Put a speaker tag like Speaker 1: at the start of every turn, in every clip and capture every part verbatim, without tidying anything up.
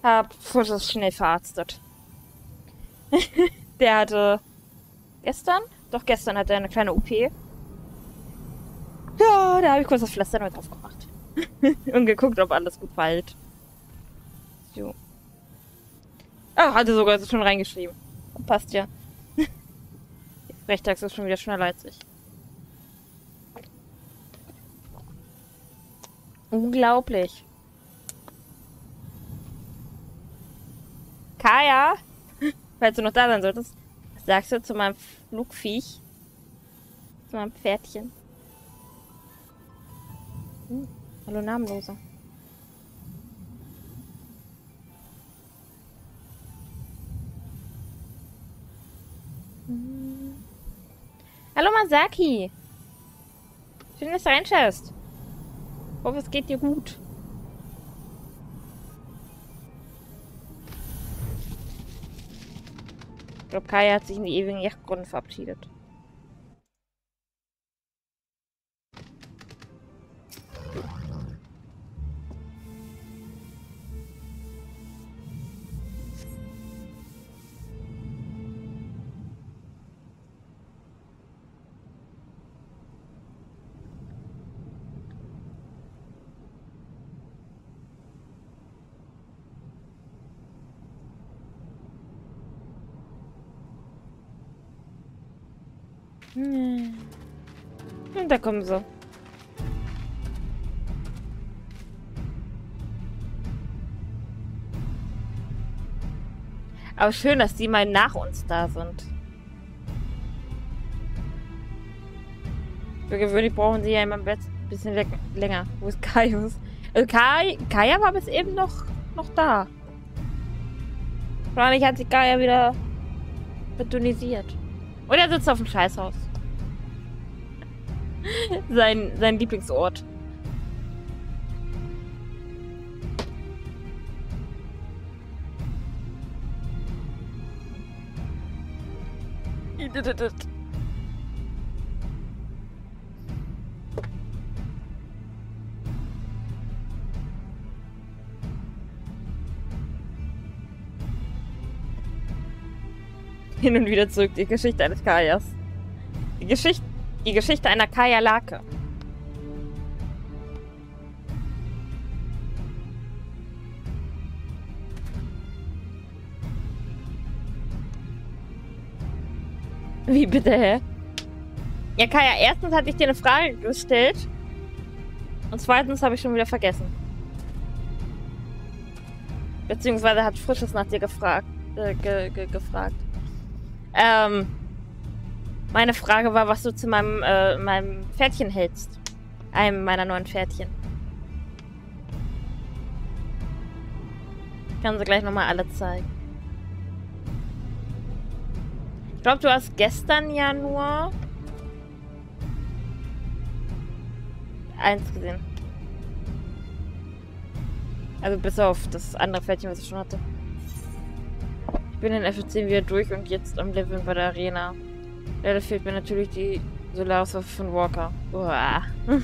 Speaker 1: Hab Frisches schnell verarztet. Der hatte gestern? Doch, gestern hatte er eine kleine O P. Ja, da habe ich kurz das Pflaster neu drauf gemacht. Und geguckt, ob alles gut verhält. So. Ah, hatte sogar schon reingeschrieben. Passt ja. Rechtags ist schon wieder schneller als ich. Unglaublich. Kaya, falls du noch da sein solltest, was sagst du zu meinem Flugviech? Zu meinem Pferdchen? Hm, hallo Namenloser. Hm. Hallo Masaki. Schön, dass du reinschaust. Ich hoffe, es geht dir gut. Ich glaube, Kaya hat sich in die ewigen Yachtgründe verabschiedet. Hm. Und da kommen sie. Aber schön, dass die mal nach uns da sind. Für gewöhnlich brauchen sie ja immer ein bisschen länger. Wo ist Kaius? Also Kai, Kaya war bis eben noch, noch da. Wahrscheinlich hat sich Kaya wieder betonisiert. Oder er sitzt auf dem Scheißhaus. sein, sein Lieblingsort. Hin und wieder zurück die Geschichte eines Kajas. Die Geschichte, die Geschichte einer Kaya-Lake. Wie bitte, hä? Ja, Kaya, erstens hatte ich dir eine Frage gestellt. Und zweitens habe ich schon wieder vergessen. Beziehungsweise hat Frisches nach dir gefragt. Äh, ge, ge, gefragt. Ähm, meine Frage war, was du zu meinem, äh, meinem Pferdchen hältst. Einem meiner neuen Pferdchen. Ich kann sie gleich nochmal alle zeigen. Ich glaube, du hast gestern ja nur eins gesehen. Also bis auf das andere Pferdchen, was ich schon hatte. Ich bin in F zehn wieder durch und jetzt am Leveln bei der Arena. Leider fehlt mir natürlich die Solaris-Waffe von Walker. Uah.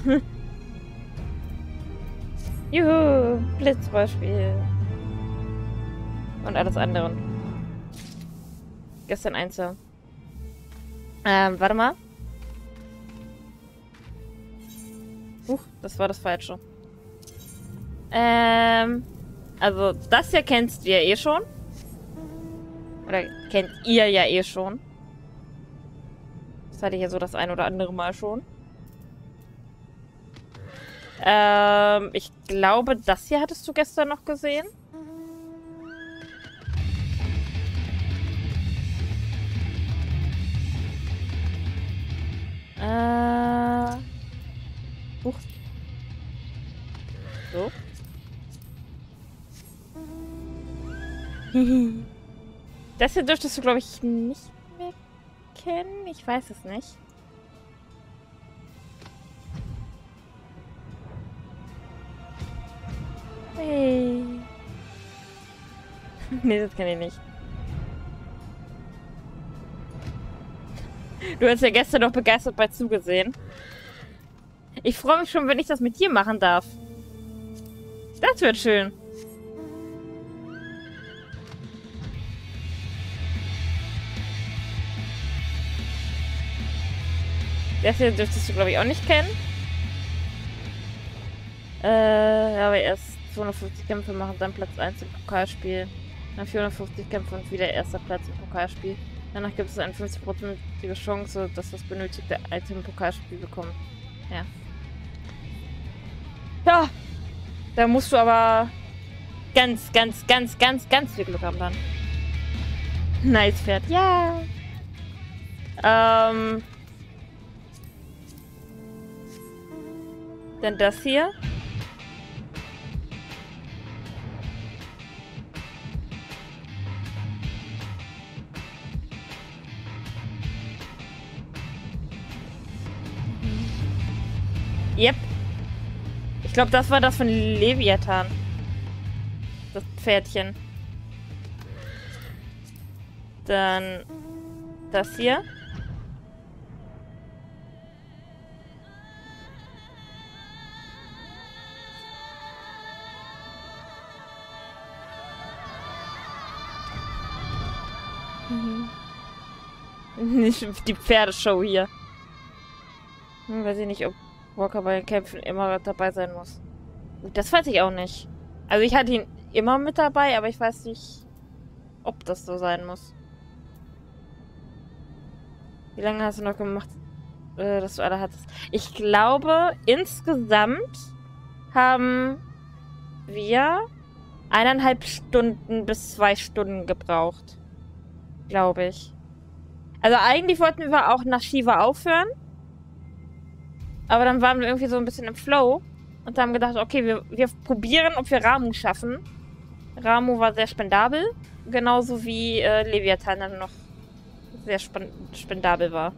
Speaker 1: Juhu, Blitzballspiel. Und alles andere. Gestern Einzel. Ähm, warte mal. Huch, das war das Falsche. Ähm, also das hier kennst du ja eh schon. Oder kennt ihr ja eh schon. Das hatte ich ja so das ein oder andere Mal schon. Ähm, ich glaube, das hier hattest du gestern noch gesehen. Äh. Huch. So. Das hier dürftest du, glaube ich, nicht mehr kennen. Ich weiß es nicht. Hey. Nee, das kenne ich nicht. Du hast ja gestern noch begeistert bei zugesehen. Ich freue mich schon, wenn ich das mit dir machen darf. Das wird schön. Das hier dürftest du, glaube ich, auch nicht kennen. Äh, aber erst zweihundertfünfzig Kämpfe machen dann Platz eins im Pokalspiel. Dann vierhundertfünfzig Kämpfe und wieder erster Platz im Pokalspiel. Danach gibt es eine fünfzig prozentige Chance, dass das benötigte Item im Pokalspiel bekommt. Ja. Ja! Da musst du aber ganz, ganz, ganz, ganz, ganz viel Glück haben dann. Nice Pferd. Ja! Ähm... Dann das hier. Yep. Ich glaube, das war das von Leviathan. Das Pferdchen. Dann das hier. Nicht die Pferdeshow hier. Hm, weiß ich nicht, ob Walker bei den Kämpfen immer dabei sein muss. Das weiß ich auch nicht. Also ich hatte ihn immer mit dabei, aber ich weiß nicht, ob das so sein muss. Wie lange hast du noch gemacht, äh, dass du alle hattest? Ich glaube, insgesamt haben wir eineinhalb Stunden bis zwei Stunden gebraucht. Glaube ich. Also eigentlich wollten wir auch nach Shiva aufhören. Aber dann waren wir irgendwie so ein bisschen im Flow. Und haben gedacht, okay, wir, wir probieren, ob wir Ramuh schaffen. Ramuh war sehr spendabel. Genauso wie äh, Leviathan dann noch sehr spendabel war.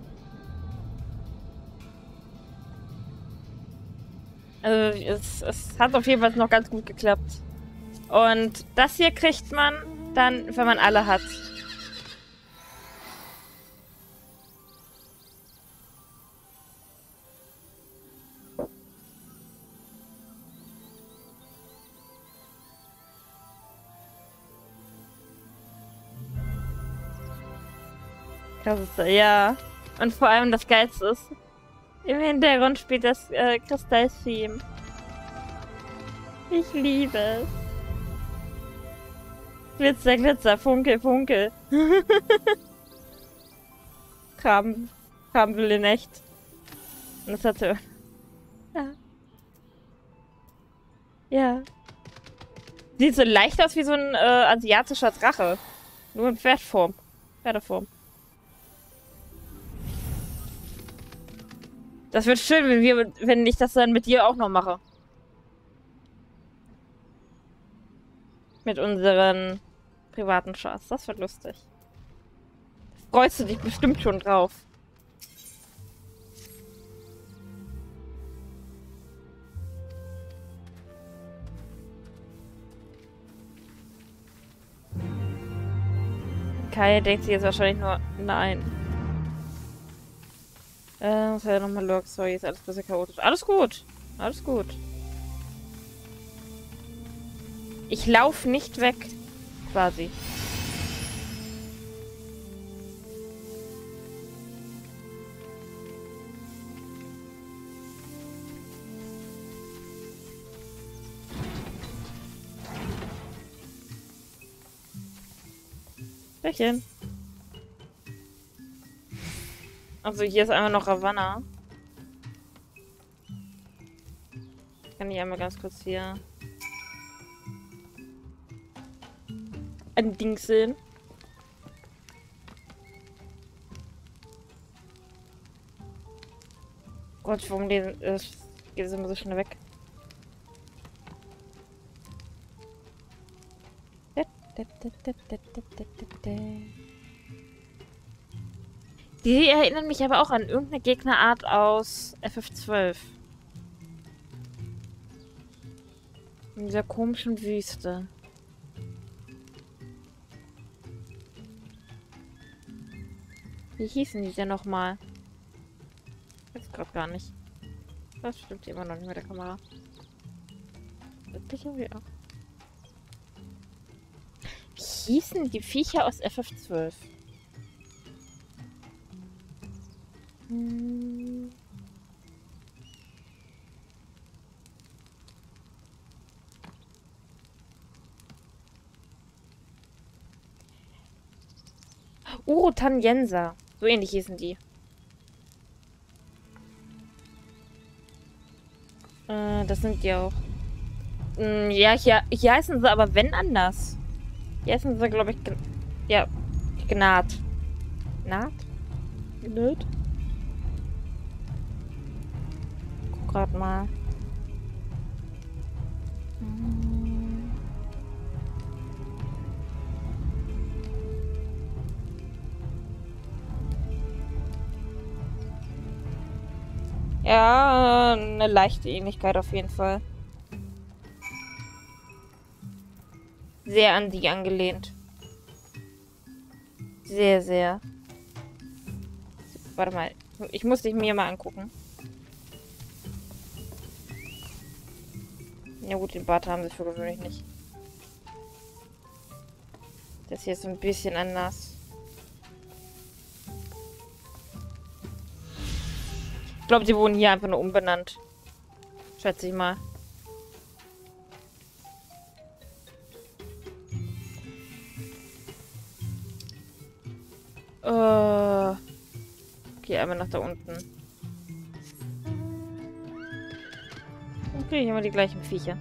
Speaker 1: Also es, es hat auf jeden Fall noch ganz gut geklappt. Und das hier kriegt man dann, wenn man alle hat. Das ist, ja. Und vor allem das Geilste ist, im Hintergrund spielt das äh, Kristall-Theme. Ich liebe es. Glitzer, Glitzer, Funkel, Funkel. Kram, Kram will in echt. Und das hat so... Ja. Ja. Sieht so leicht aus wie so ein äh, asiatischer Drache. Nur in Pferdform. Pferdeform. Das wird schön, wenn wir, wenn ich das dann mit dir auch noch mache. Mit unseren privaten Chats. Das wird lustig. Da freust du dich bestimmt schon drauf. Kai denkt sich jetzt wahrscheinlich nur, nein. Äh, muss ja nochmal log. Sorry, ist alles ein bisschen chaotisch. Alles gut. Alles gut. Ich laufe nicht weg. Quasi. Bärchen. Also hier ist einmal noch Ravanna. Kann ich einmal ganz kurz hier ein Ding sehen. Gott, warum lesen, äh, geht es immer so schnell weg? Die erinnern mich aber auch an irgendeine Gegnerart aus F F zwölf. In dieser komischen Wüste. Wie hießen die denn nochmal? Ich weiß gerade gar nicht. Das stimmt immer noch nicht mit der Kamera. Wirklich irgendwie auch. Wie hießen die Viecher aus F F zwölf? Hm. Urotanjenser. So ähnlich hießen die. Äh, das sind die auch. Hm, ja, hier, hier heißen sie aber wenn anders. Hier heißen sie, glaube ich, Gn ja, Gnat. Gnat? Gnat? Guck grad mal. Hm. Ja, eine leichte Ähnlichkeit auf jeden Fall. Sehr an die angelehnt. Sehr, sehr. Warte mal. Ich muss dich mir mal angucken. Ja gut, den Bart haben sie für gewöhnlich nicht. Das hier ist so ein bisschen anders. Ich glaube, die wurden hier einfach nur umbenannt. Schätze ich mal. Uh, okay, einmal nach da unten. Okay, hier haben wir die gleichen Viecher.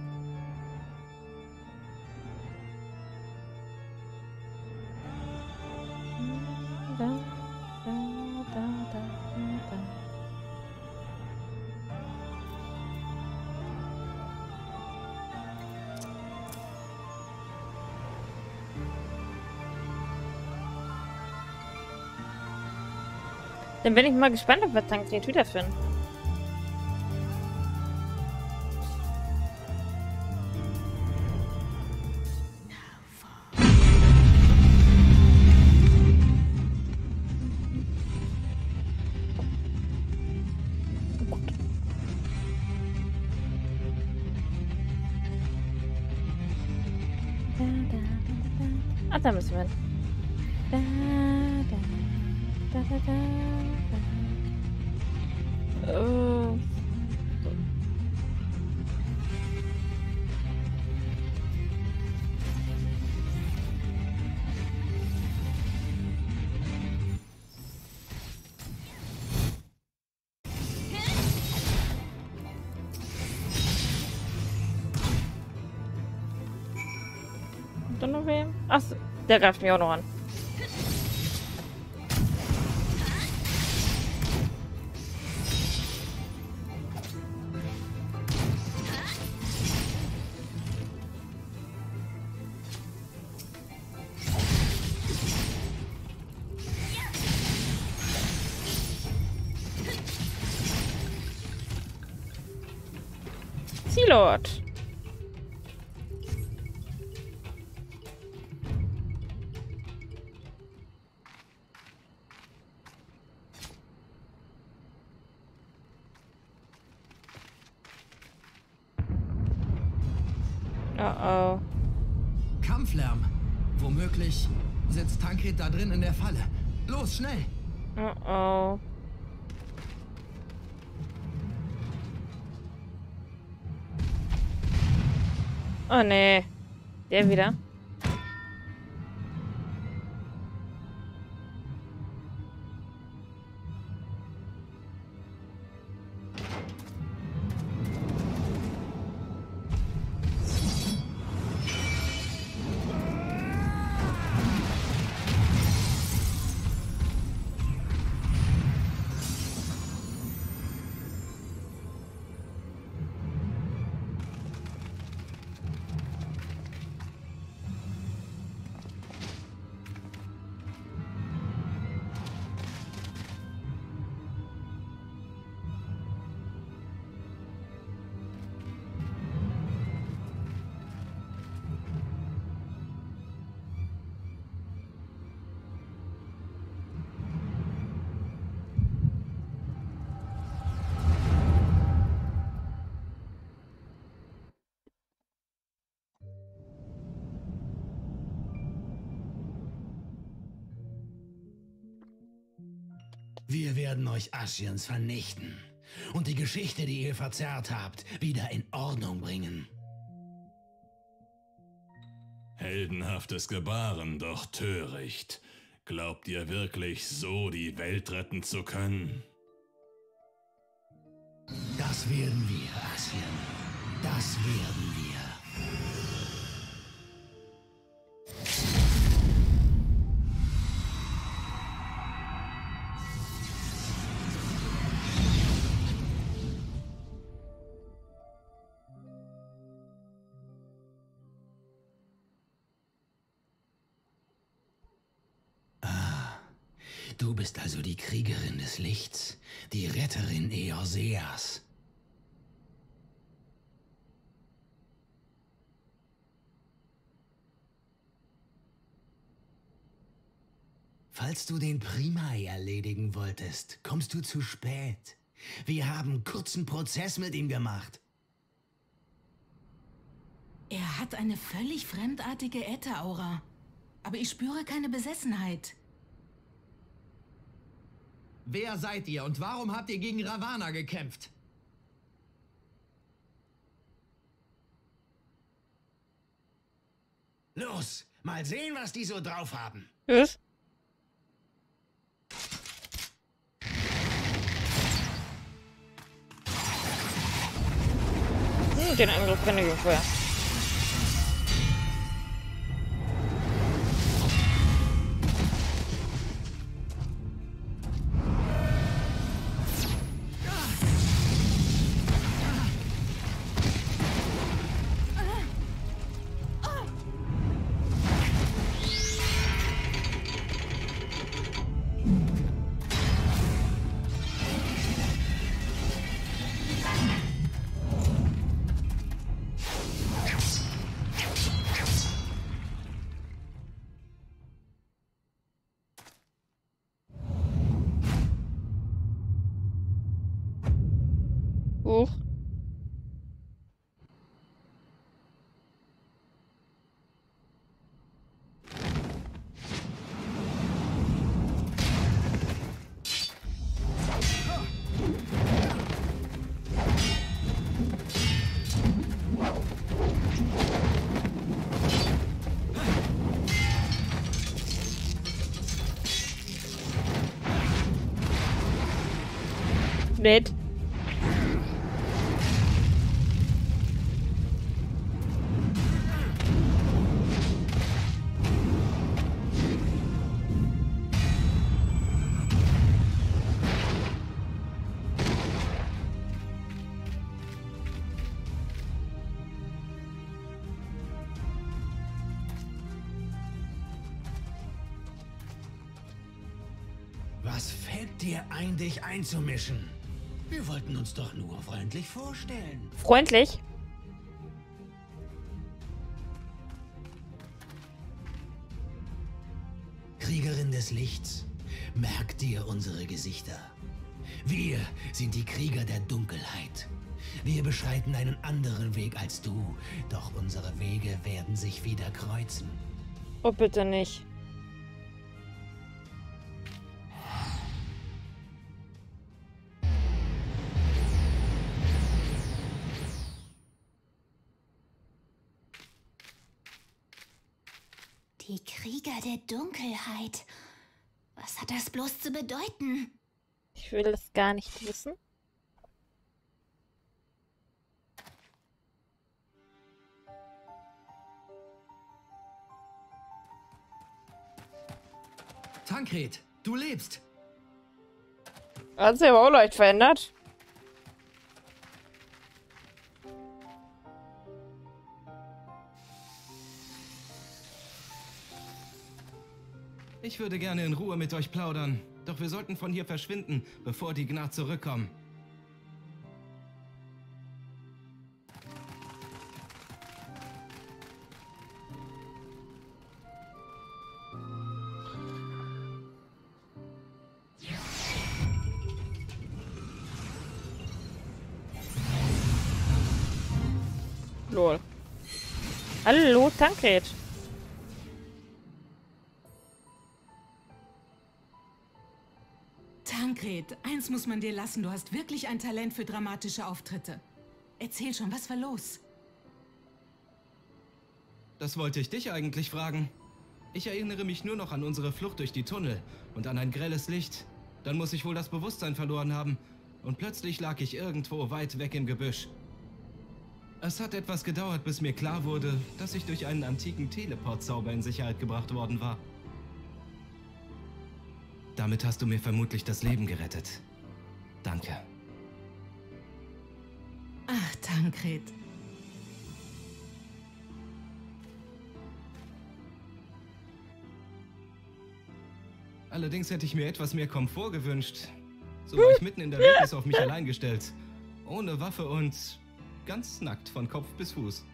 Speaker 1: Da, da, da, da, da. Dann bin ich mal gespannt, ob wir Tankred wiederfinden. Ah, da müssen wir hin. Da, da, da, da, da, da. Oh. Dann noch wem? Achso, der greift mich auch noch an. Sealord. Oh oh.
Speaker 2: Kampflärm. Womöglich sitzt Tankred da drin in der Falle. Los, schnell!
Speaker 1: Oh oh. Oh nee. Der wieder.
Speaker 2: Wir werden euch Ascians vernichten und die Geschichte, die ihr verzerrt habt, wieder in Ordnung bringen.
Speaker 3: Heldenhaftes Gebaren, doch töricht. Glaubt ihr wirklich, so die Welt retten zu können?
Speaker 2: Das werden wir, Ascian. Das werden wir. Du bist also die Kriegerin des Lichts, die Retterin Eorzeas. Falls du den Primai erledigen wolltest, kommst du zu spät. Wir haben kurzen Prozess mit ihm gemacht.
Speaker 4: Er hat eine völlig fremdartige Äther-Aura. Aber ich spüre keine Besessenheit.
Speaker 2: Wer seid ihr und warum habt ihr gegen Ravana gekämpft? Los, mal sehen, was die so drauf haben.
Speaker 1: Was? Hm, den Angriff kenne ich vorher. Huch. Nett.
Speaker 2: Was fällt dir ein, dich einzumischen? Wir wollten uns doch nur freundlich vorstellen.
Speaker 1: Freundlich?
Speaker 2: Kriegerin des Lichts, merk dir unsere Gesichter. Wir sind die Krieger der Dunkelheit. Wir beschreiten einen anderen Weg als du, doch unsere Wege werden sich wieder kreuzen.
Speaker 1: Oh, bitte nicht.
Speaker 4: Die Krieger der Dunkelheit. Was hat das bloß zu bedeuten?
Speaker 1: Ich will es gar nicht wissen.
Speaker 2: Tancred, du lebst!
Speaker 1: Hat sich aber auch leicht verändert.
Speaker 5: Ich würde gerne in Ruhe mit euch plaudern, doch wir sollten von hier verschwinden, bevor die Gnad zurückkommen.
Speaker 1: Lol. Hallo, Tancred.
Speaker 4: Tancred, eins muss man dir lassen, du hast wirklich ein Talent für dramatische Auftritte. Erzähl schon, was war los?
Speaker 5: Das wollte ich dich eigentlich fragen. Ich erinnere mich nur noch an unsere Flucht durch die Tunnel und an ein grelles Licht. Dann muss ich wohl das Bewusstsein verloren haben. Und plötzlich lag ich irgendwo weit weg im Gebüsch. Es hat etwas gedauert, bis mir klar wurde, dass ich durch einen antiken Teleportzauber in Sicherheit gebracht worden war. Damit hast du mir vermutlich das Leben gerettet. Danke.
Speaker 4: Ach, Tancred.
Speaker 5: Allerdings hätte ich mir etwas mehr Komfort gewünscht. So war ich mitten in der Wildnis auf mich allein gestellt. Ohne Waffe und ganz nackt von Kopf bis Fuß.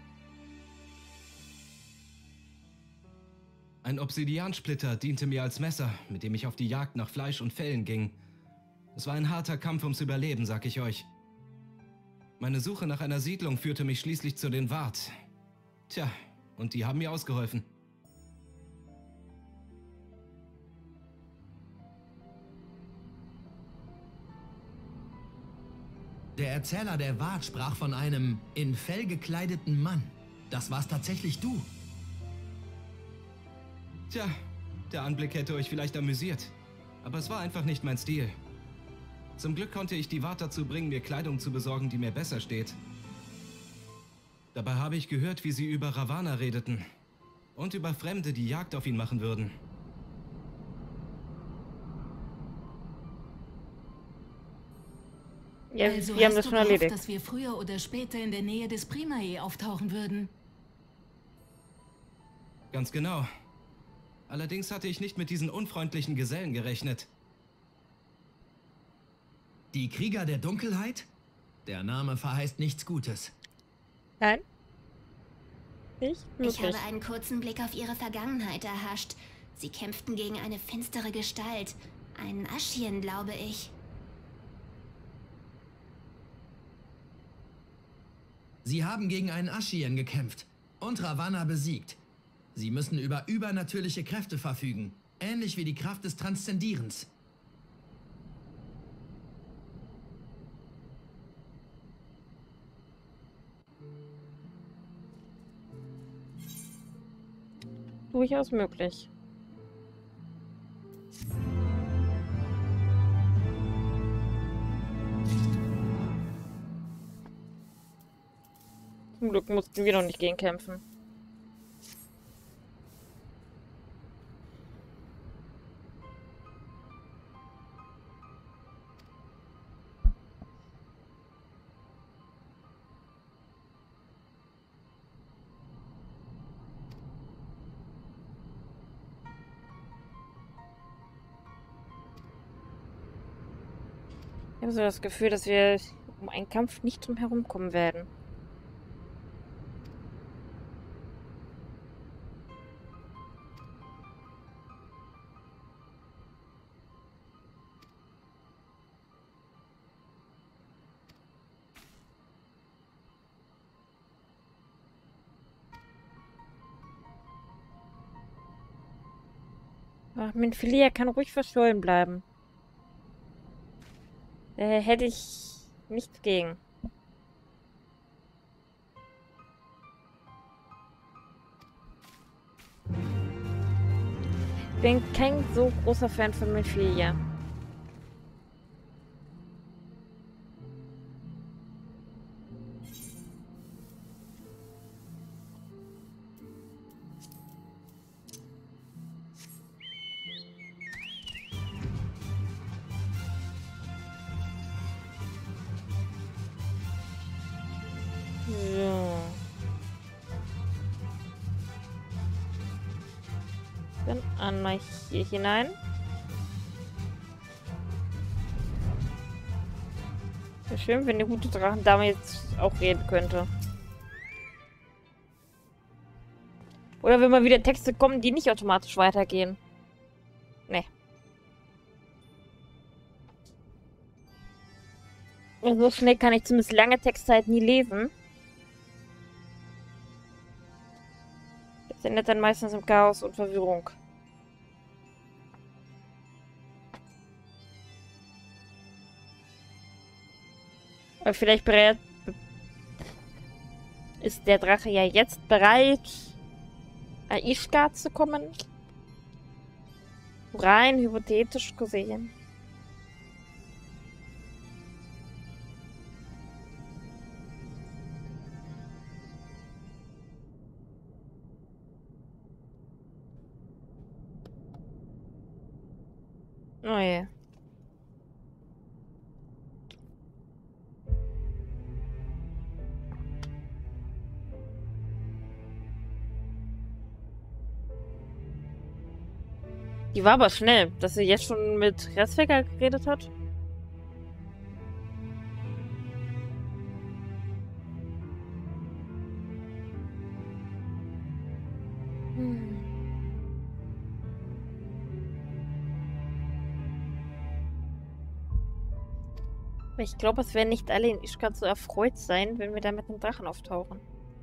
Speaker 5: Ein Obsidiansplitter diente mir als Messer, mit dem ich auf die Jagd nach Fleisch und Fellen ging. Es war ein harter Kampf ums Überleben, sag ich euch. Meine Suche nach einer Siedlung führte mich schließlich zu den Ward. Tja, und die haben mir ausgeholfen.
Speaker 2: Der Erzähler der Ward sprach von einem in Fell gekleideten Mann. Das war's tatsächlich du.
Speaker 5: Tja, der Anblick hätte euch vielleicht amüsiert. Aber es war einfach nicht mein Stil. Zum Glück konnte ich die Ward dazu bringen, mir Kleidung zu besorgen, die mir besser steht. Dabei habe ich gehört, wie sie über Ravana redeten. Und über Fremde, die Jagd auf ihn machen würden.
Speaker 1: Ja,
Speaker 4: Also
Speaker 1: wir haben
Speaker 4: hast
Speaker 1: das
Speaker 4: du
Speaker 1: schon
Speaker 4: gehofft,
Speaker 1: erledigt.
Speaker 4: dass wir früher oder später in der Nähe des Primae auftauchen würden?
Speaker 5: Ganz genau. Allerdings hatte ich nicht mit diesen unfreundlichen Gesellen gerechnet.
Speaker 2: Die Krieger der Dunkelheit? Der Name verheißt nichts Gutes.
Speaker 1: Nein? Nicht
Speaker 6: Ich
Speaker 1: wirklich.
Speaker 6: habe einen kurzen Blick auf ihre Vergangenheit erhascht. Sie kämpften gegen eine finstere Gestalt. Einen Aschien, glaube ich.
Speaker 2: Sie haben gegen einen Aschien gekämpft und Ravana besiegt. Sie müssen über übernatürliche Kräfte verfügen, ähnlich wie die Kraft des Transzendierens.
Speaker 1: Durchaus möglich. Zum Glück mussten wir noch nicht gegen kämpfen. Ich habe so das Gefühl, dass wir um einen Kampf nicht drum herum kommen werden. Ach, Minfilia kann ruhig verschollen bleiben. Da hätte ich nichts gegen. Ich bin kein so großer Fan von Minfilia. So. Dann einmal hier hinein. Wäre schön, wenn die gute Drachendame jetzt auch reden könnte. Oder wenn mal wieder Texte kommen, die nicht automatisch weitergehen. Nee. So schnell kann ich zumindest lange Texte halt nie lesen. Das endet dann meistens im Chaos und Verwirrung. Aber vielleicht bereit, ist der Drache ja jetzt bereit, an Ishgard zu kommen? Rein hypothetisch gesehen. Oh ja. Die war aber schnell, dass sie jetzt schon mit Restwecker geredet hat. Hm. Ich glaube, es werden nicht alle in Ishgard so erfreut sein, wenn wir da mit einem Drachen auftauchen.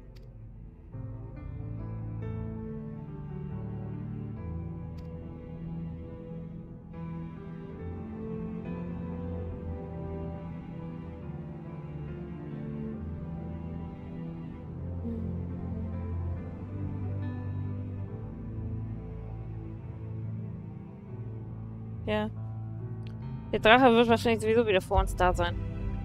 Speaker 1: Ja. Der Drache wird wahrscheinlich sowieso wieder vor uns da sein.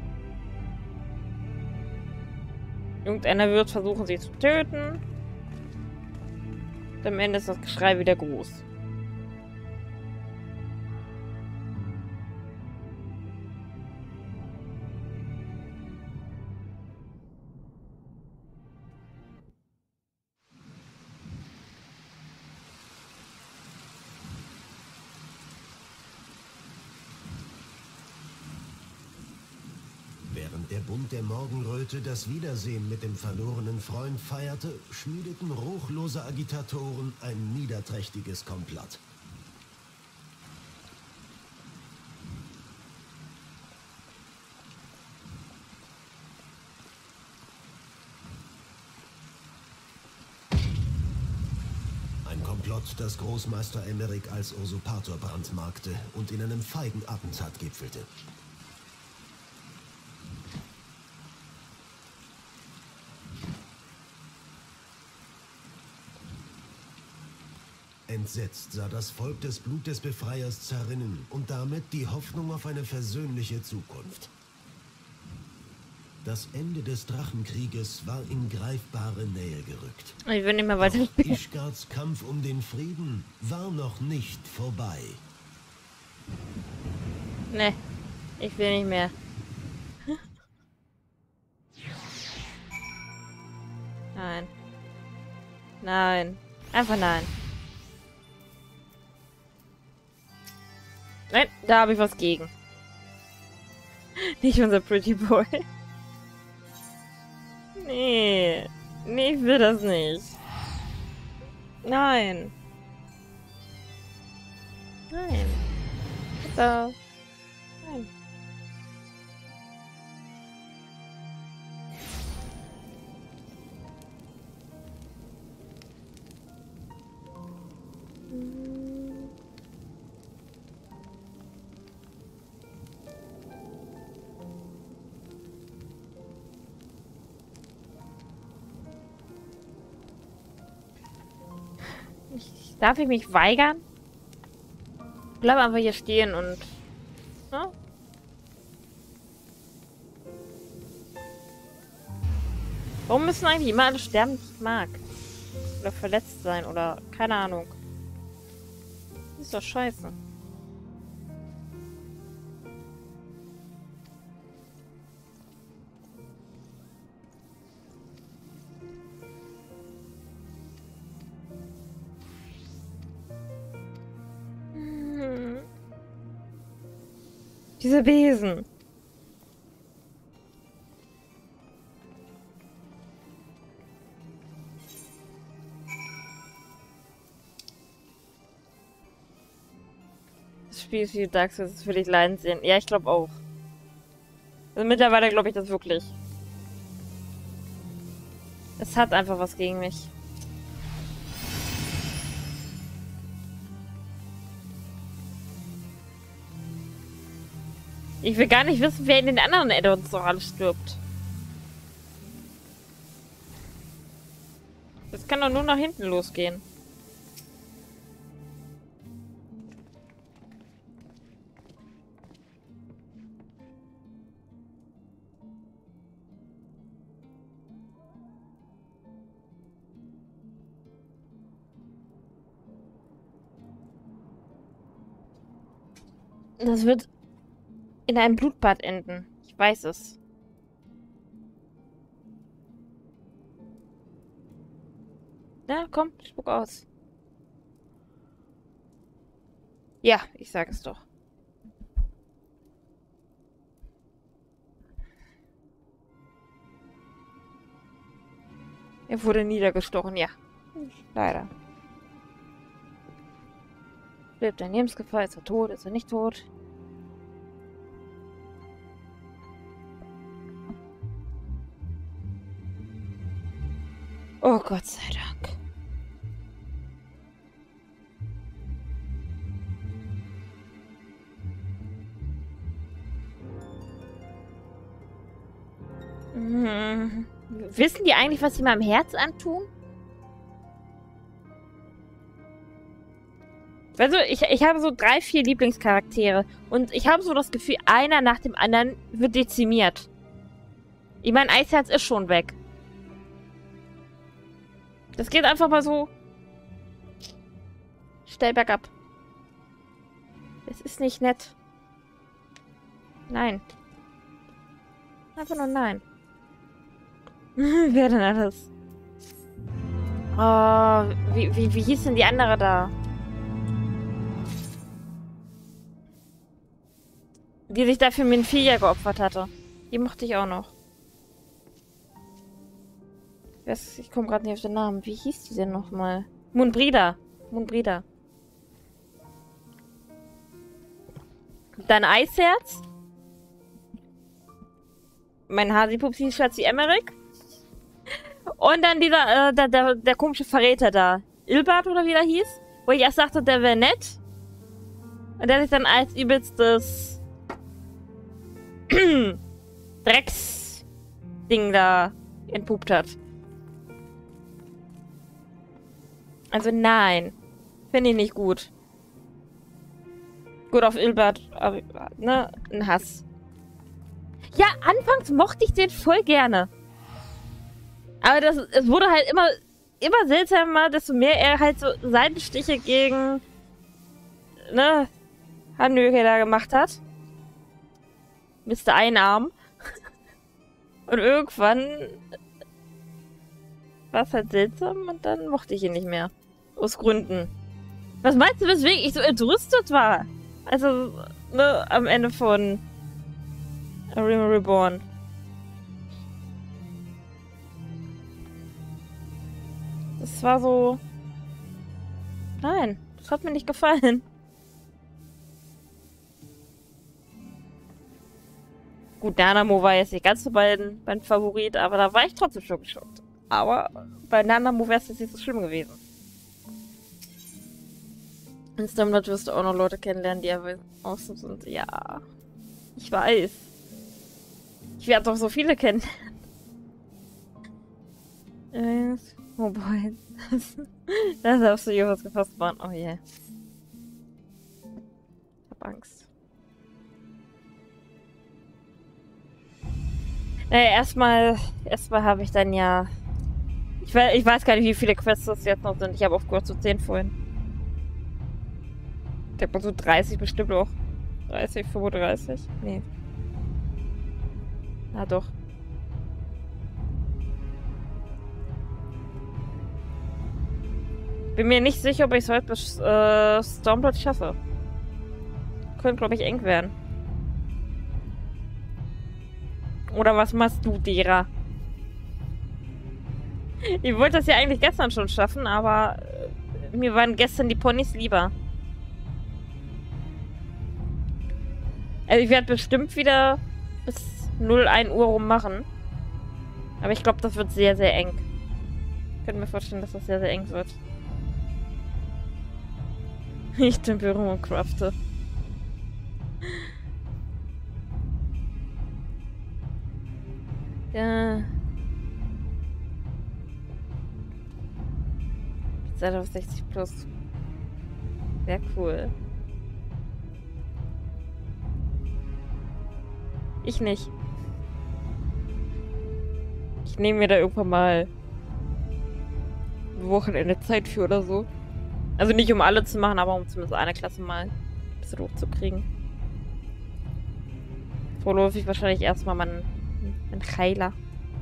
Speaker 1: Irgendeiner wird versuchen, sie zu töten. Und am Ende ist das Geschrei wieder groß.
Speaker 2: Während der Bund der Morgenröte das Wiedersehen mit dem verlorenen Freund feierte, schmiedeten ruchlose Agitatoren ein niederträchtiges Komplott. Ein Komplott, das Großmeister Emmerich als Usurpator brandmarkte und in einem feigen Attentat gipfelte. Entsetzt sah das Volk das Blut des Befreiers zerrinnen und damit die Hoffnung auf eine versöhnliche Zukunft. Das Ende des Drachenkrieges war in greifbare Nähe gerückt.
Speaker 1: Ich will nicht mehr weiter spielen.
Speaker 2: Ishgards Kampf um den Frieden war noch nicht vorbei.
Speaker 1: Ne, ich will nicht mehr. Nein. Nein. Einfach nein. Nein, da habe ich was gegen. Nicht unser Pretty Boy. Nee. Nee, ich will das nicht. Nein. Nein. Bitte. Nein. Darf ich mich weigern? Bleib einfach hier stehen und... Ne? Warum müssen eigentlich immer alle sterben, die ich mag? Oder verletzt sein oder... Keine Ahnung. Das ist doch scheiße. Dieser Besen. Das Spiel ist wie Dark Souls, das will ich leiden sehen. Ja, ich glaube auch. Also mittlerweile glaube ich das wirklich. Es hat einfach was gegen mich. Ich will gar nicht wissen, wer in den anderen Add-ons noch alles stirbt. Das kann doch nur nach hinten losgehen. Das wird in einem Blutbad enden. Ich weiß es. Na, komm, spuck aus. Ja, ich sag es doch. Er wurde niedergestochen, ja. Leider. Lebt in Lebensgefahr, ist er tot, ist er nicht tot? Oh Gott sei Dank. Hm. Wissen die eigentlich, was sie meinem Herz antun? Also, ich, ich habe so drei, vier Lieblingscharaktere. Und ich habe so das Gefühl, einer nach dem anderen wird dezimiert. Ich meine, Eisherz ist schon weg. Das geht einfach mal so steil bergab. Es ist nicht nett. Nein. Einfach nur nein. Wer denn alles? Oh, wie, wie, wie hieß denn die andere da? Die sich dafür Minfilia geopfert hatte. Die mochte ich auch noch. Ich komme gerade nicht auf den Namen. Wie hieß die denn nochmal? Moonbrida. Moonbrida. Dann Eisherz. Mein Hasipups hieß Schatzi Emmerich. Und dann dieser, äh, der, der, der komische Verräter da. Ilbert oder wie der hieß. Wo ich erst dachte, der wäre nett. Und der sich dann als übelstes Drecksding da entpuppt hat. Also nein. Finde ich nicht gut. Gut auf Ilbert, aber, ne, ein Hass. Ja, anfangs mochte ich den voll gerne. Aber das, es wurde halt immer, immer seltsamer, desto mehr er halt so Seitenstiche gegen, ne, Hannöke da gemacht hat. Mister Einarm. Und irgendwann war es halt seltsam und dann mochte ich ihn nicht mehr. Aus Gründen. Was meinst du, weswegen ich so entrüstet war? Also, ne, am Ende von Realm Reborn. Das war so... Nein, das hat mir nicht gefallen. Gut, Nanamo war jetzt nicht ganz so mein, mein Favorit, aber da war ich trotzdem schon geschockt. Aber bei Nanamo wäre es jetzt nicht so schlimm gewesen. In Stormblood wirst du auch noch Leute kennenlernen, die aber außen sind. Ja, ich weiß. Ich werde doch so viele kennenlernen. Oh boy. Da darfst du Johas gefasst waren. Oh je. Yeah. Ich hab Angst. Naja, erstmal erstmal habe ich dann ja... Ich, we ich weiß gar nicht, wie viele Quests das jetzt noch sind. Ich habe aufgehört zu zehn vorhin. Ich denke mal so dreißig bestimmt auch. dreißig, fünfunddreißig? Nee. Na doch. Bin mir nicht sicher, ob ich es heute bis äh, Stormblood schaffe. Könnte, glaube ich, eng werden. Oder was machst du, Dera? Ich wollte das ja eigentlich gestern schon schaffen, aber äh, mir waren gestern die Ponys lieber. Also ich werde bestimmt wieder bis null Uhr, ein Uhr rum machen. Aber ich glaube, das wird sehr, sehr eng. Ich könnte mir vorstellen, dass das sehr, sehr eng wird. Ich tempere und crafte. Seite auf sechzig plus. Sehr cool. Ich nicht. Ich nehme mir da irgendwann mal ein Wochenende Zeit für oder so. Also nicht um alle zu machen, aber um zumindest eine Klasse mal ein bisschen hochzukriegen. Vorläufig wahrscheinlich erstmal meinen mein Heiler.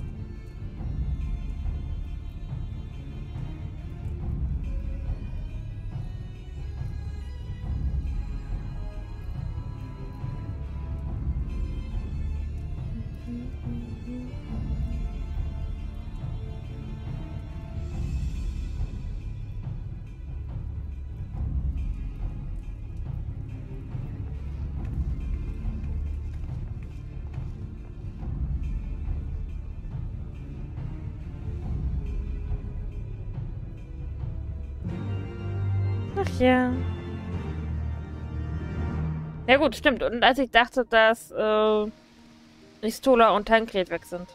Speaker 1: Ach ja. Ja gut, stimmt. Und als ich dachte, dass äh, Ristola und Tancred weg sind.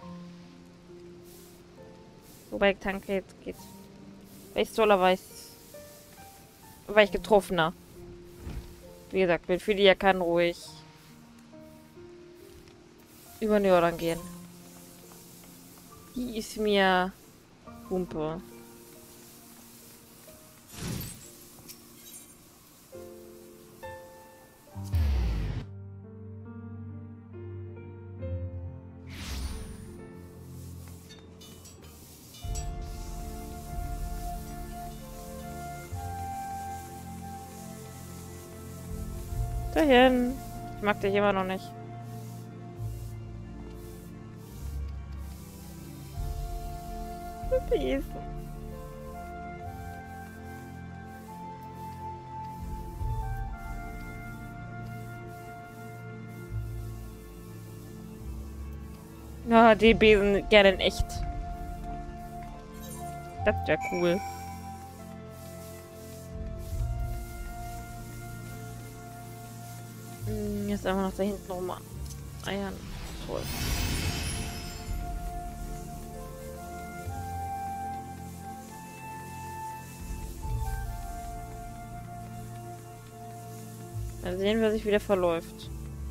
Speaker 1: Wobei Tancred geht. Bei Ristola war ich, war ich getroffener. Wie gesagt, mit Filia kann ruhig über den Jordan gehen. Die ist mir Humpe. Dahin. Ich mag dich immer noch nicht. Please. Ja, die Besen gerne in echt. Das wäre cool. Jetzt einfach noch da hinten rum eiern. Toll. Mal sehen, wer sich wieder verläuft.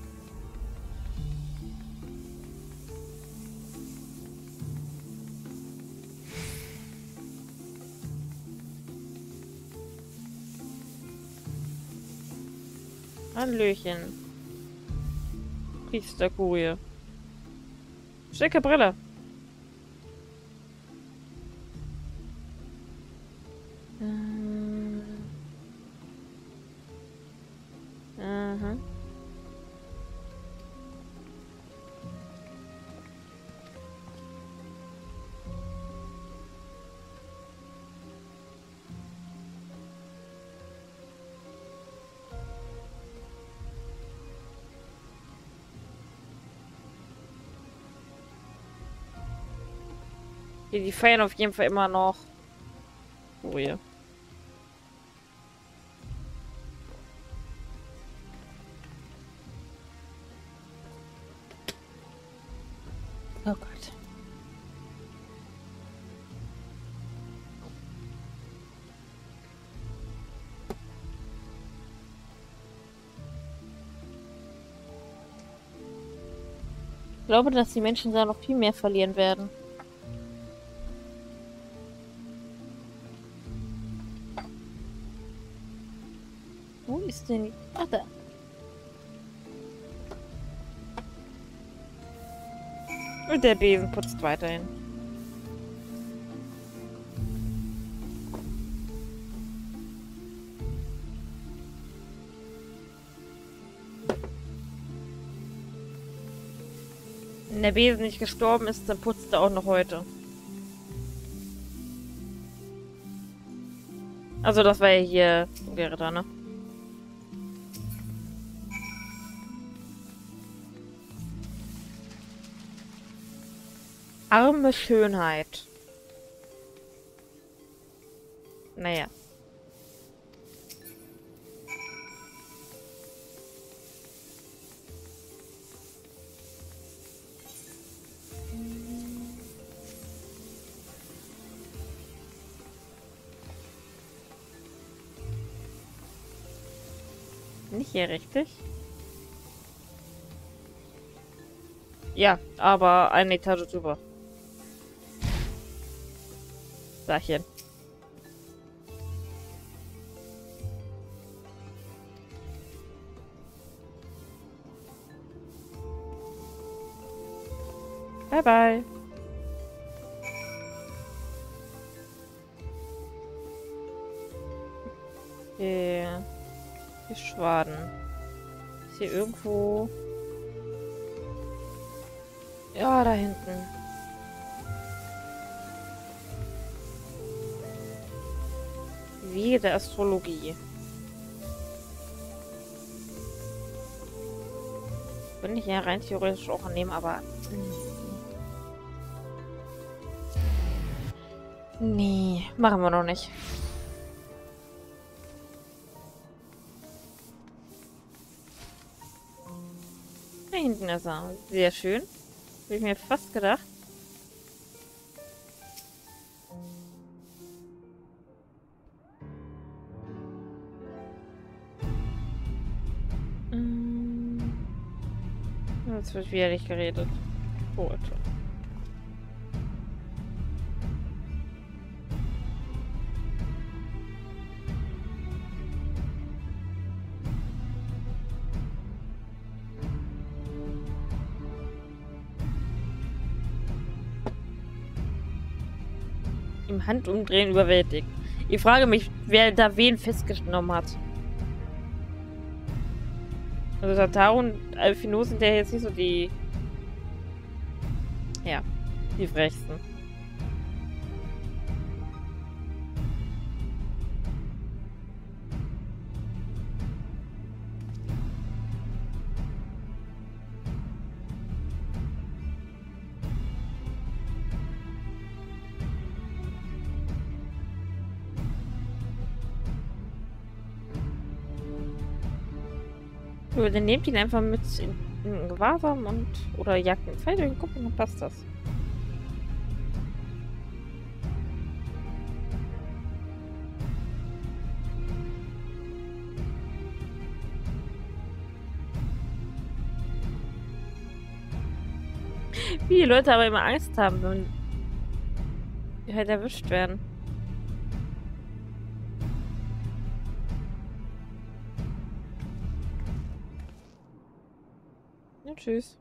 Speaker 1: Hallöchen. Priesterkurie. Schicke Brille. Ähm. Aha. Die feiern auf jeden Fall immer noch. Oh ja. Oh Gott. Ich glaube, dass die Menschen da noch viel mehr verlieren werden. Wo ist denn... Ach, da. Und der Besen putzt weiterhin. Wenn der Besen nicht gestorben ist, dann putzt er auch noch heute. Also das war ja hier Gerda, ne? Arme Schönheit. Naja. Bin ich hier richtig? Ja, aber eine Etage drüber. Dachchen. Bye bye. Okay. Die Schwaden. Ist hier irgendwo... Ja, da hinten. Wie der Astrologie. Bin ich ja rein theoretisch auch annehmen, aber... Nee, machen wir noch nicht. Da hinten ist er. Sehr schön. Habe ich mir fast gedacht. Jetzt wird wieder nicht geredet. Gut. Im Handumdrehen überwältigt. Ich frage mich, wer da wen festgenommen hat. Also Tataru und Alphino sind ja jetzt nicht so die... Ja, die frechsten. Dann nehmt ihn einfach mit in, in Gewahrsam und oder jagt einen Pfeil durch den Kopf und dann passt das. Wie die Leute aber immer Angst haben, wenn die halt erwischt werden. Ja, tschüss.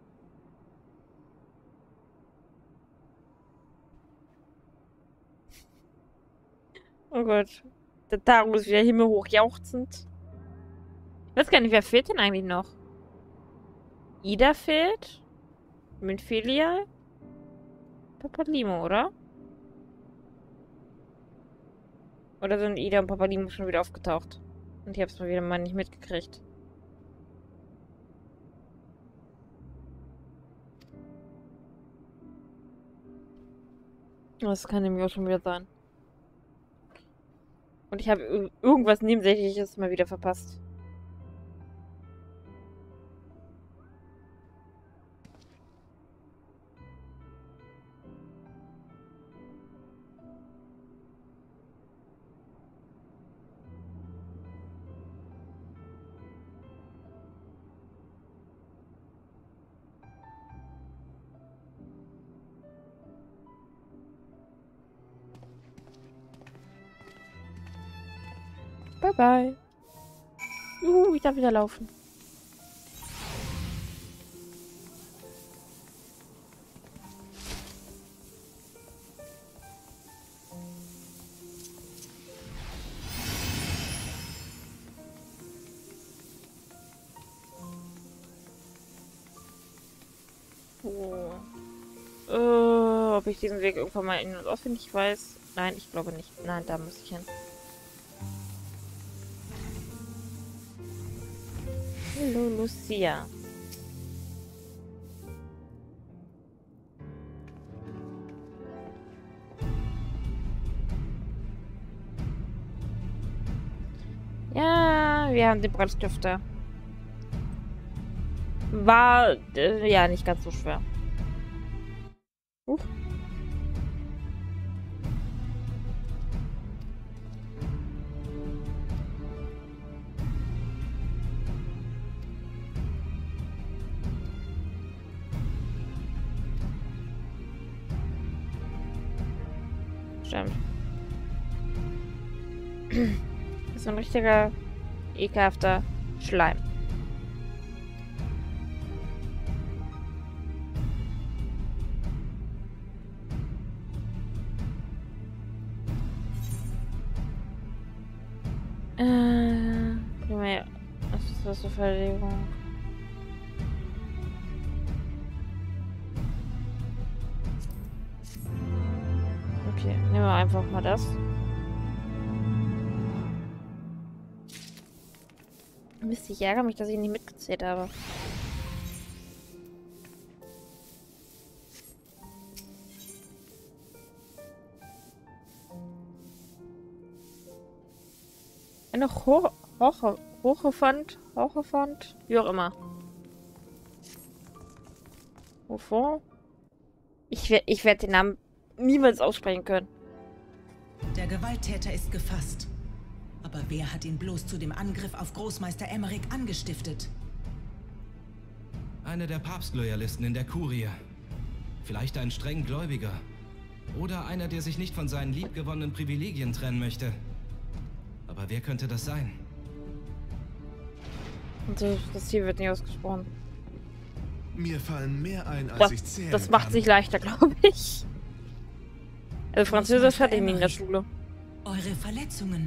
Speaker 1: Oh Gott. Der Taro ist wieder himmelhoch jauchzend. Ich weiß gar nicht, wer fehlt denn eigentlich noch? Ida fehlt? Mit Filial? Papalimo, oder? Oder sind Ida und Papalimo schon wieder aufgetaucht? Und ich hab's mal wieder mal nicht mitgekriegt. Das kann nämlich auch schon wieder sein. Und ich habe irgendwas Nebensächliches mal wieder verpasst. Bye bye. Juhu, ich darf wieder laufen. Oh. Äh, ob ich diesen Weg irgendwann mal in- und auswendig weiß? Nein, ich glaube nicht. Nein, da muss ich hin. Hallo, Lucia. Ja, wir haben den Brandstifter. War, äh, ja, nicht ganz so schwer. Uh. stimmt. Das ist ein richtiger, ekelhafter Schleim. Äh, was ist das für Verlegung? Okay, nehmen wir einfach mal das. Mist, ich ärgere mich, dass ich nicht mitgezählt habe. Eine Ho Hoche Hochefond, Hochefond, wie auch immer. Wovor? Ich, we ich werde den Namen niemals aussprechen können.
Speaker 7: Der Gewalttäter ist gefasst. Aber wer hat ihn bloß zu dem Angriff auf Großmeister Emmerich angestiftet?
Speaker 5: Einer der Papstloyalisten in der Kurie. Vielleicht ein streng Gläubiger. Oder einer, der sich nicht von seinen liebgewonnenen Privilegien trennen möchte. Aber wer könnte das sein?
Speaker 1: Und so, das Ziel wird nicht ausgesprochen.
Speaker 3: Mir fallen mehr ein, als
Speaker 1: Das,
Speaker 3: ich zählen
Speaker 1: das macht
Speaker 3: kann.
Speaker 1: sich leichter, glaube ich. Also Französisch hatte ich nie in der Schule.
Speaker 7: Eure Verletzungen.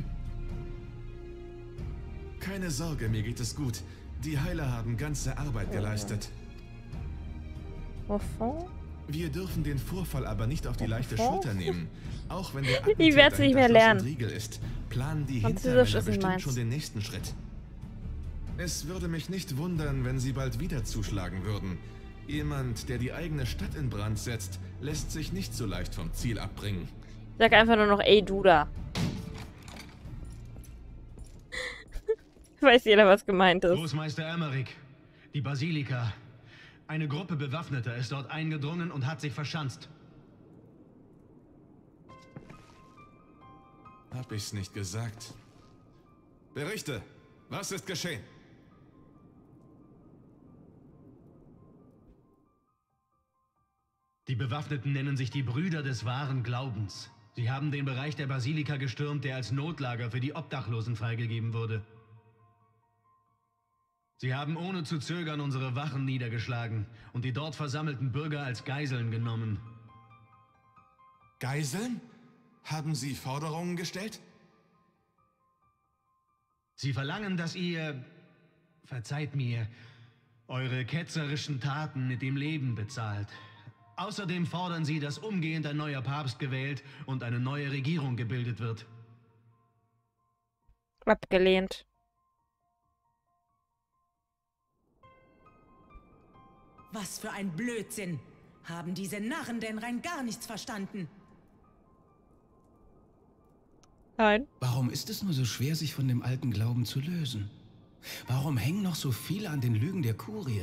Speaker 3: Keine Sorge, mir geht es gut. Die Heiler haben ganze Arbeit geleistet.
Speaker 1: Wovon?
Speaker 3: Wir dürfen den Vorfall aber nicht auf die leichte
Speaker 1: Was?
Speaker 3: Schulter nehmen. Auch wenn der
Speaker 1: Ich werd's nicht mehr
Speaker 3: hinter Schloss
Speaker 1: lernen.
Speaker 3: und Riegel ist, planen die
Speaker 1: Französisch
Speaker 3: Hintermänner
Speaker 1: ist nicht
Speaker 3: bestimmt
Speaker 1: meins.
Speaker 3: schon den nächsten Schritt. Es würde mich nicht wundern, wenn sie bald wieder zuschlagen würden. Jemand, der die eigene Stadt in Brand setzt, lässt sich nicht so leicht vom Ziel abbringen.
Speaker 1: Sag einfach nur noch, ey, du da. Weiß jeder, was gemeint ist.
Speaker 8: Großmeister Emmerich, die Basilika. Eine Gruppe Bewaffneter ist dort eingedrungen und hat sich verschanzt.
Speaker 3: Hab ich's nicht gesagt? Berichte! Was ist geschehen?
Speaker 8: Die Bewaffneten nennen sich die Brüder des wahren Glaubens. Sie haben den Bereich der Basilika gestürmt, der als Notlager für die Obdachlosen freigegeben wurde. Sie haben ohne zu zögern unsere Wachen niedergeschlagen und die dort versammelten Bürger als Geiseln genommen.
Speaker 3: Geiseln? Haben Sie Forderungen gestellt?
Speaker 8: Sie verlangen, dass ihr, verzeiht mir, eure ketzerischen Taten mit dem Leben bezahlt. Außerdem fordern sie, dass umgehend ein neuer Papst gewählt und eine neue Regierung gebildet wird.
Speaker 1: Abgelehnt.
Speaker 7: Was für ein Blödsinn! Haben diese Narren denn rein gar nichts verstanden?
Speaker 1: Nein.
Speaker 2: Warum ist es nur so schwer, sich von dem alten Glauben zu lösen? Warum hängen noch so viele an den Lügen der Kurie?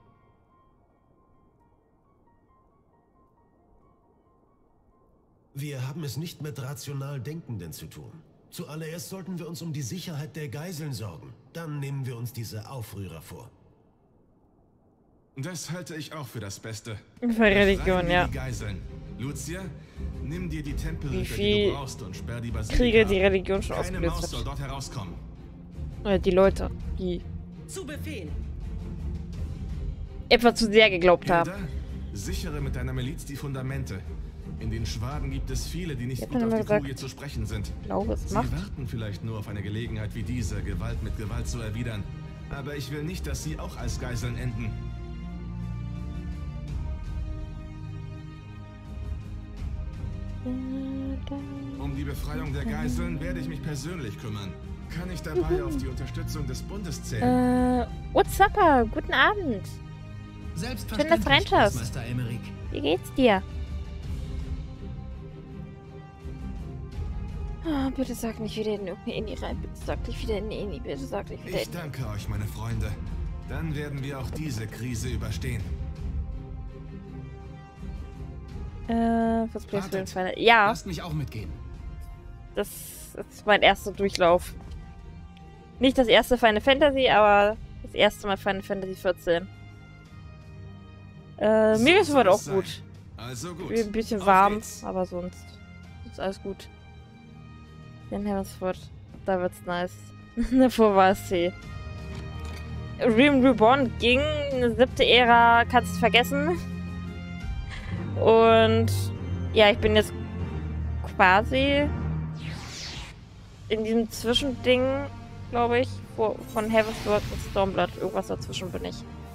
Speaker 9: Wir haben es nicht mit rational Denkenden zu tun. Zuallererst sollten wir uns um die Sicherheit der Geiseln sorgen. Dann nehmen wir uns diese Aufrührer vor.
Speaker 3: Das halte ich auch für das Beste.
Speaker 1: Für Religion,
Speaker 3: Befreien wir
Speaker 1: ja.
Speaker 3: die Geiseln. Lucia, nimm dir die
Speaker 1: Wie
Speaker 3: Tempelritter, die
Speaker 1: viel
Speaker 3: du brauchst, und sperr die Basilika.
Speaker 1: Kriege die Religion schon
Speaker 3: Keine
Speaker 1: ausgelöst
Speaker 3: Maus soll
Speaker 1: hat.
Speaker 3: dort herauskommen.
Speaker 1: Äh, die Leute, die
Speaker 7: Zu Befehl!
Speaker 1: etwa zu sehr geglaubt haben.
Speaker 3: Hilda, sichere mit deiner Miliz die Fundamente. In den Schwaden gibt es viele, die nicht
Speaker 1: Ich hab
Speaker 3: gut
Speaker 1: doch
Speaker 3: auf
Speaker 1: immer
Speaker 3: die
Speaker 1: gesagt,
Speaker 3: Kurie zu sprechen sind.
Speaker 1: Ich glaube, es
Speaker 3: Sie
Speaker 1: macht.
Speaker 3: warten vielleicht nur auf eine Gelegenheit wie diese, Gewalt mit Gewalt zu erwidern. Aber ich will nicht, dass sie auch als Geiseln enden. Um die Befreiung der Geiseln werde ich mich persönlich kümmern. Kann ich dabei auf die Unterstützung des Bundes zählen?
Speaker 1: Äh, what's up? Guten Abend. Schön, dass du reinschaust.
Speaker 2: Großmeister Emmerich.
Speaker 1: Wie geht's dir? Ah, bitte sag nicht wieder in irgendeine Inni rein. Bitte sag nicht wieder in eine Inni. Bitte sag nicht wieder
Speaker 3: Ich
Speaker 1: in...
Speaker 3: danke euch, meine Freunde. Dann werden wir auch diese Krise überstehen.
Speaker 1: Äh, was Place für
Speaker 2: Wartet.
Speaker 1: Final? Ja,
Speaker 2: Lasst mich auch mitgehen.
Speaker 1: das ist mein erster Durchlauf. Nicht das erste Final Fantasy, aber das erste Mal Final Fantasy vierzehn. Äh, mir
Speaker 3: So
Speaker 1: ist es
Speaker 3: soll
Speaker 1: heute auch
Speaker 3: es sein.
Speaker 1: gut.
Speaker 3: Also gut.
Speaker 1: Ein bisschen
Speaker 3: Auf
Speaker 1: warm,
Speaker 3: geht's.
Speaker 1: aber sonst ist alles gut. In Heavensford, da wird's nice. Davor war es C. Realm Reborn ging, eine siebte Ära kannst du vergessen. Und ja, ich bin jetzt quasi in diesem Zwischending, glaube ich, von Heavensward und Stormblood. Irgendwas dazwischen bin ich.